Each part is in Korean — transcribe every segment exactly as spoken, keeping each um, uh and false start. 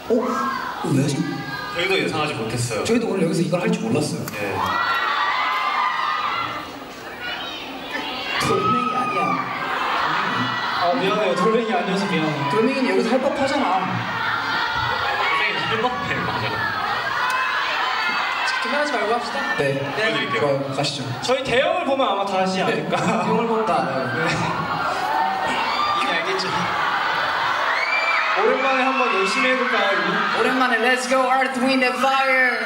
어? 왜 하지? 저희도 예상하지 못했어요. 저희도 오늘 여기서 이걸 할 줄 몰랐어요. 네. 돌멩이 아니야. 아 미안해요. 돌멩이 아니어서 미안해. 돌멩이는 여기서 할 법하잖아. 선생님 헬법해 맞아. 그만하지 말고 합시다. 네. 보여드릴게요. 좋아요. 가시죠. 저희 대형을 보면 아마 다 하시지 않을까. 형을 보면 다 알아요. 네. 이게 알겠죠. 오랜만에 한번 열심히 해볼까요? 우리? 오랜만에 Let's go Earth, Wind and Fire.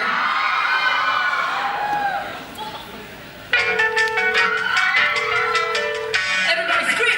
Everybody scream.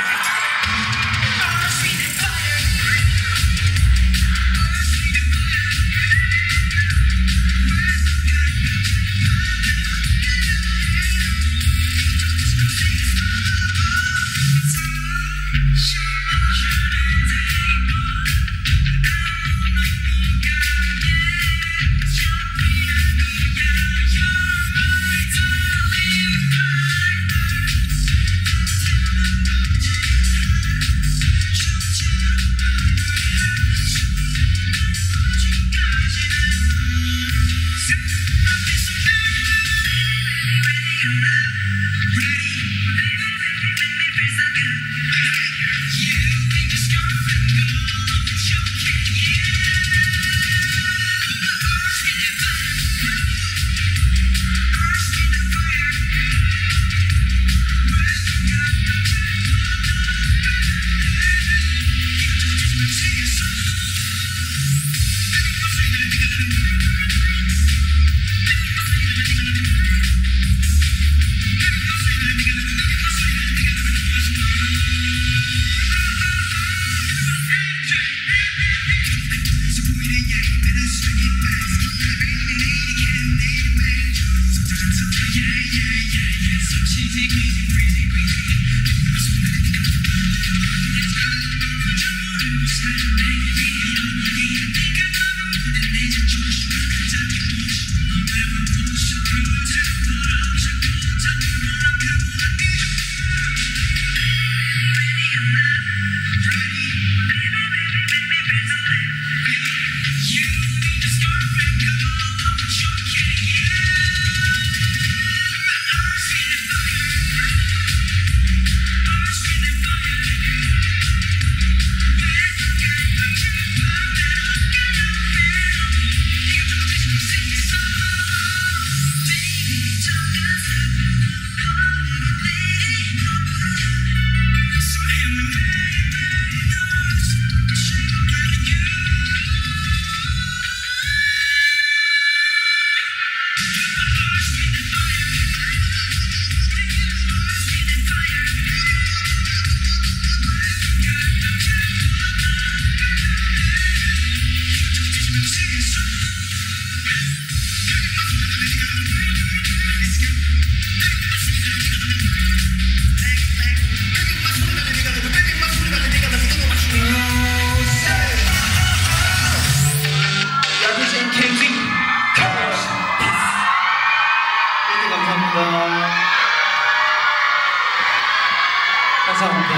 감사합니다.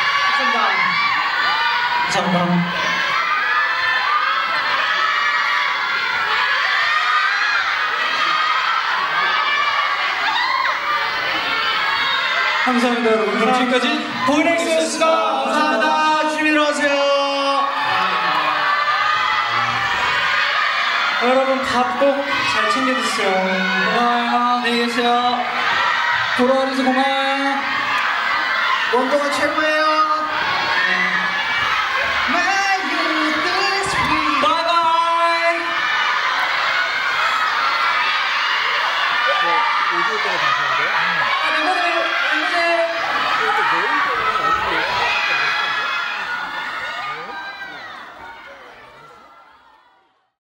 감사합니다. 감사합니다 여러분. 그럼 지금까지 보이넥스였습니다. 감사합니다. 조심히 들어가세요. 여러분 밥 꼭 잘 챙겨 드세요. 고마워요. 안녕히 계세요. 돌아와줘서 고마워요. 원동아 최고예요. 바이바이. 오디오 때문에 다시 하는데요? 아, 멤버들